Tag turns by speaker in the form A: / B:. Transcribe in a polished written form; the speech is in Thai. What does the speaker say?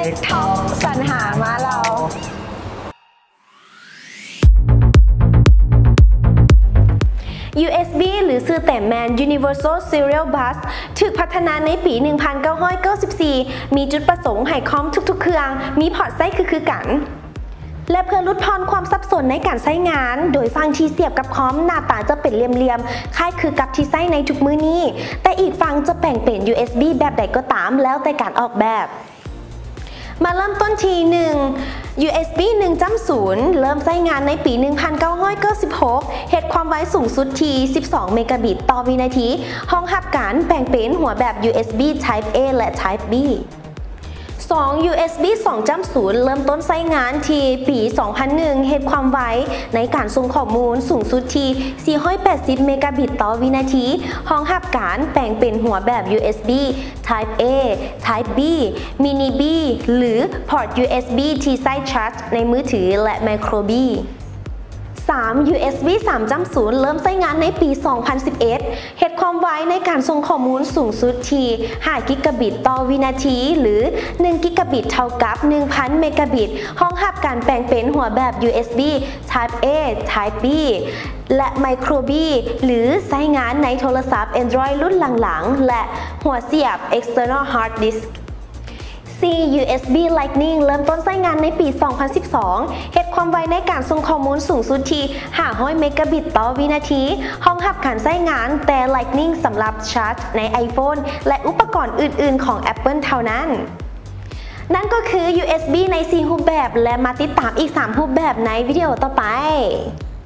A: ท็อปสรรหามาเรา
B: USB หรือสื่อแต่แมน Universal Serial Bus ถูกพัฒนาในปี 1994 มีจุดประสงค์ให้คอมทุกๆเครื่องมีพอร์ตไส้คือกันและเพื่อลดพรความสับสนในการใช้งานโดยฟังที่เสียบกับคอมหน้าตาจะเป็นเหลี่ยมๆคล้ายคือกับที่ใช้ในทุกมือนี้แต่อีกฝั่งจะแบ่งเป็น USB แบบใดก็ตามแล้วแต่การออกแบบมาเริ่มต้นที่ 1 USB 1.0 เริ่มใช้งานในปี 1996 เหตุความไวสูงสุดที่ 12 เมกะบิตต่อวินาทีห้องรับการแบ่งเป็นหัวแบบ USB Type A และ Type B 2. USB 2.0 เริ่มต้นใช้งานที่ปี 2001 เหตุความไวในการส่งข้อมูลสูงสุดที่ 480 เมกะบิตต่อวินาทีห้องรับการแบ่งเป็นหัวแบบ USB Type A Type B Mini B หรือ Port USB ที่ใช้ชาร์จในมือถือและ Micro B 3. USB 3.0 เริ่มใช้งานในปี 2011 เหตุความไวในการส่งข้อมูลสูงสุดที่5 กิกะบิตต่อวินาทีหรือ1 กิกะบิตเท่ากับ 1,000 เมกะบิตห้องรับการแบ่งเป็นหัวแบบ USB Type A Type B และ Micro B หรือใช้งานในโทรศัพท์ Android รุ่นหลังๆและหัวเสียบ External Hard Disk4. USB Lightning เริ่มต้นใช้งานในปี 2012 เหตุความไวในการส่งข้อมูลสูงสุดที่500 เมกะบิตต่อวินาทีห้องรับการใช้งานแต่ Lightning สำหรับชาร์จใน iPhone และอุปกรณ์อื่นๆของ Apple เท่านั้น นั่นก็คือ USB ใน 4 รูปแบบและมาติดตามอีก 3 รูปแบบในวิดีโอต่อไป